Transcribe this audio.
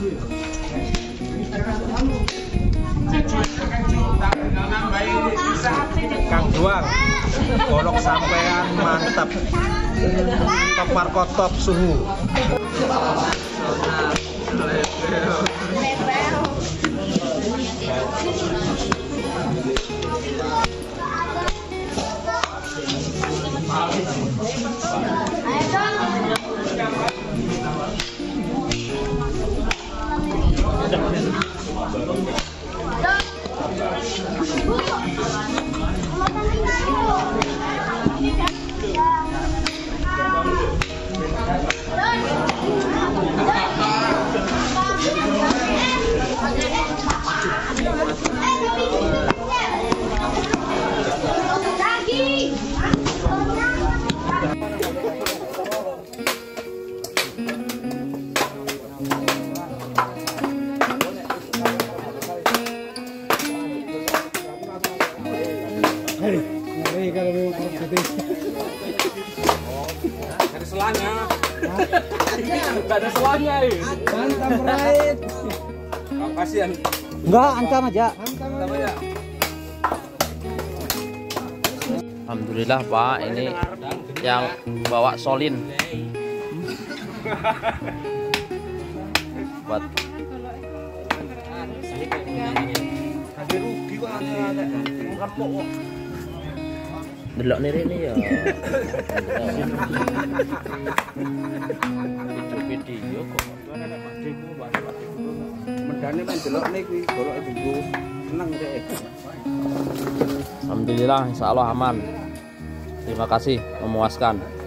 Kang Juang, golok sampean mantep. Top Marco top suhu. Ada selanya. Enggak ada selanya ini. Mantap, right. Kasihan. Enggak, ancam aja. Alhamdulillah Pak, ini yang bawa Solin buat delok ini ya video kok Mendane kan delok nih kuwi golok ibu seneng deh. Alhamdulillah, insya Allah aman. Terima kasih, memuaskan.